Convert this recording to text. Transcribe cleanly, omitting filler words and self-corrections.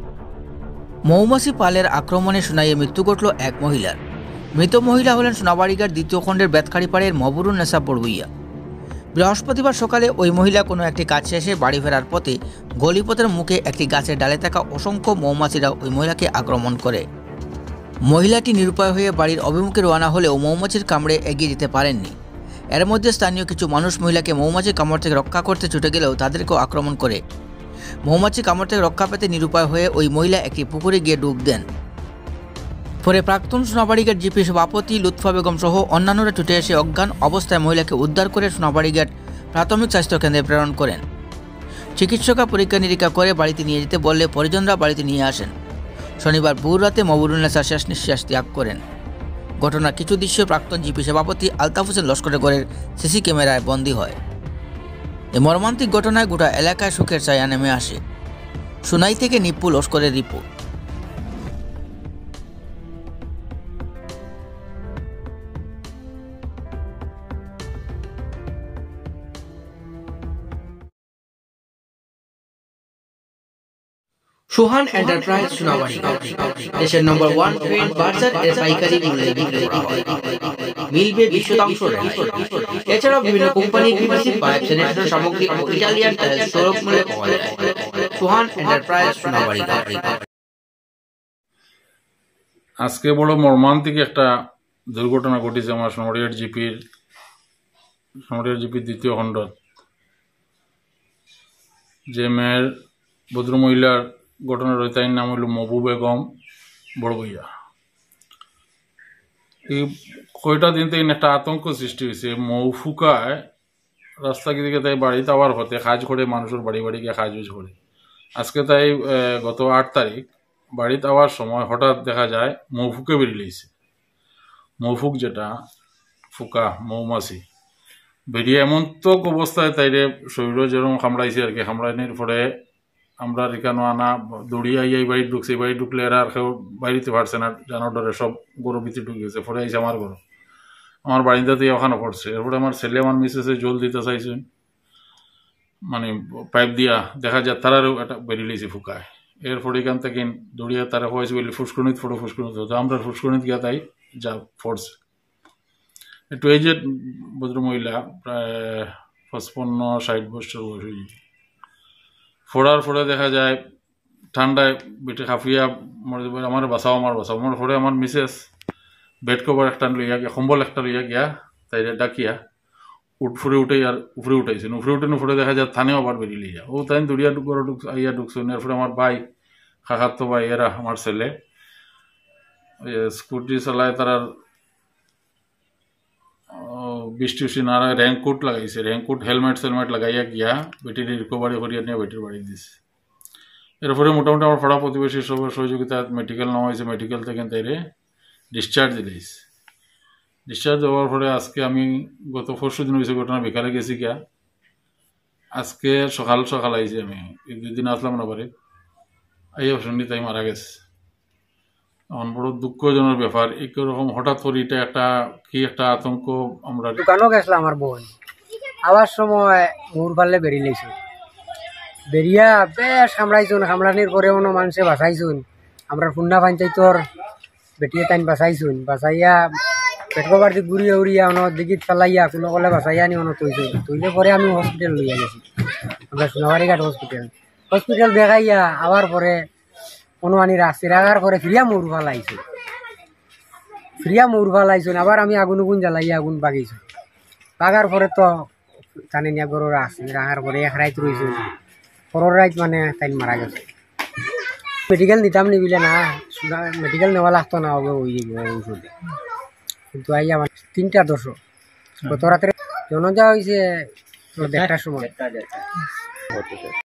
মৌমাছি পালের আক্রমণে সোনাইয়ে মৃত্যু ঘটল এক মহিলার। মৃত মহিলা হলেন সোনাবাড়িঘাট দ্বিতীয় খণ্ডের বেতখাড়িপাড়ের মবরুন নেসা পড়ুইয়া। বৃহস্পতিবার সকালে ওই মহিলা কোনো একটি কাজ শেষে বাড়ি ফেরার পথে গলিপথের মুখে একটি গাছের ডালে থাকা অসংখ্য মৌমাছিরা ওই মহিলাকে আক্রমণ করে। মহিলাটি নিরুপায় হয়ে বাড়ির অভিমুখে রওনা হলেও মৌমাছির কামড়ে এগিয়ে যেতে পারেননি। এর মধ্যে স্থানীয় কিছু মানুষ মহিলাকে মৌমাছির কামড় থেকে রক্ষা করতে ছুটে গেলেও তাদেরকেও আক্রমণ করে। মৌমাছি কামড় থেকে রক্ষা পেতে নিরুপায় হয়ে ওই মহিলা একটি পুকুরে গিয়ে ডুব দেন। পরে প্রাক্তন সোনাবাড়িঘাট জিপি সভাপতি লুৎফা বেগম সহ অন্যান্যরা ছুটে এসে অজ্ঞান অবস্থায় মহিলাকে উদ্ধার করে সোনাবাড়িঘাট প্রাথমিক স্বাস্থ্য কেন্দ্রে প্রেরণ করেন। চিকিৎসকরা পরীক্ষা নিরীক্ষা করে বাড়িতে নিয়ে যেতে বললে পরিজনরা বাড়িতে নিয়ে আসেন। শনিবার ভোর রাতে মবরুন নেসা শেষ নিঃশ্বাস ত্যাগ করেন। ঘটনার কিছু দৃশ্য প্রাক্তন জিপি সভাপতি আলতাফ হোসেন লস্করের ঘরের সিসি ক্যামেরায় বন্দী হয়। এই মর্মান্তিক ঘটনায় গোটা এলাকায় শোকের ছায়া নেমে আসে। সোনাই থেকে নিপ্পু লস্করের রিপোর্ট। সোহান এন্টারপ্রাইজ সোনাবাড়িঘাট দেশের নম্বর 1 ট্রেন বাজার এর পাইকারি মূল্যে বিক্রি করা হয়। মিলবে 20% রেহাই। এছাড়াও বিভিন্ন কোম্পানির পিভিসি পাইপ, স্যানিটারি সামগ্রী ও ইটালিয়ান টাইলস সুলভ মূল্যে পাওয়া যায়। সোহান এন্টারপ্রাইজ সোনাবাড়িঘাট। আজকে বড় মর্মান্তিক একটা দুর্ঘটনা ঘটেছে আমার সোনাবাড়িঘাট জিপির দ্বিতীয় খণ্ড। যে মেয়ের ভদ্রমহিলার ঘটনা রয়েছে, তার নাম হইল মবু বেগম বড়বইয়া। এই কয়টা দিন থেকে একটা আতঙ্ক সৃষ্টি হয়েছে। মৌ ফুকায় রাস্তা দিকে তাই বাড়িতে আবার হতে কাজ করে, মানুষের বাড়ি বাড়ি গিয়ে কাজ করে। আজকে তাই গত 8 তারিখ বাড়িতে আওয়ার সময় হঠাৎ দেখা যায় মৌফুকে বেরিয়েছে। মৌফুক যেটা ফুকা মৌমাছি বেরিয়ে এমন তো অবস্থায় তাইরে শরীর যেরকম কামড়াইছে আর কি। কামড়াইনের পরে আমরা এখানে আনা দৌড়িয়ে আইয়াই বাড়ি ঢুকছে। বাড়ি ঢুকলে এরা আর কেউ বাড়িতে পারছে না, জানার ডরে সব গরু ভিতরে ঢুকে গেছে। পরে আইসে আমার ঘর, আমার বাড়িটাতে ওখানে পড়ছে। এরপরে আমার ছেলে আমার মিসেসে জল দিতে চাইছেন, মানে পাইপ দিয়া দেখা যায় তারারও একটা বেরিয়েছে ফুকায়। এরপরে এখান থেকে দৌড়িয়ে তারা হয়েছে বলে ফুসকুনিত ফটো ফুসকুনিত হতো। আমরা ফুসকুনিত গিয়া তাই যা পড়ছে। একটু এই যে ভদ্রমহিলা প্রায় 55-60 বছর বয়স হয়েছে। ফোড়ার পরে দেখা যায় ঠান্ডায় বেটে খাফিয়া আমার বাঁচাও আমার পরে আমার মিসেস বেড কভার একটা লইয়া গিয়া, কম্বল একটা লইয়া গিয়া তাই ডাকিয়া ফুরে উঠেই আর উপরে উঠাইছেন। উপরে উঠে উপরে দেখা যায় থানেও আবার বেরিয়ে লিয়া। ও তাই দৌড়িয়া আইয়া ঢুকছেন। এরপরে আমার ভাই, কাকাতো ভাই, এরা আমার ছেলে স্কুটি চালায়। তারা বৃষ্টি না রেইনকোট লাগাইছে, রেইনকোট হেলমেট লাগাইয়া গিয়া বেটির রিকভারি করিয়া নিয়ে বেটির বাড়ি দিছে। এরপরে মোটামুটি আমার পাড়া প্রতিবেশী সবার সহযোগিতায় মেডিকেল নেওয়া হয়েছে। মেডিকেল থেকে তাইরে ডিসচার্জ দিয়েছে। ডিসচার্জ দেওয়ার পরে আজকে আমি গত 4 দিন হয়েছে ঘটনা, বিকালে গেছি গিয়া। আজকে সকাল আইছি আমি, 2 দিন আসলাম না বাড়ি। আইয়া শুনি তাই মারা গেছে। এমন বড় দুঃখজনক ব্যাপার। এইরকম হঠাৎ করে এটা একটা আতঙ্ক। আমরা দোকানও গেছিলাম আমার বোন, আবার সময় মুর পারলে বেরিয়েছে। বেরিয়া বেশ কামড়ানির পরে অন্য মানুষে বাঁচাইছুন। আমরা পুন্না পঞ্চায়েতর বেটিয়ে তাইন বাঁচাইয়া পেট কবার দিক ঘুরিয়ে উড়িয়া দিঘিত ফেলাইয়া কোনো কলে বাঁচাইয়া নি তুইলে পরে আমি হসপিটাল লইয়া গেছি। আমরা সোনাবাড়িঘাট হসপিটাল দেখাইয়া আবার পরে অনুমানি রাখছি। রাখার পরে ফিরিয়া মৌর ফালাইছুন। আবার আমি আগুন জ্বালাইয়া আগুন বাগিয়েছি। বাগার পরে তো জানি না গরু রাখছি। রাখার পরে 1 রাত রয়েছে। পরের রাত মানে তাই মারা গেছে। মেডিকেল নিতাম নিবিলে না, মেডিকেল নেওয়া লাগতো না হবে ওষুধে। কিন্তু আই আমার 3:10 গত রাত্রে জনজা হয়েছে 1টার সময়।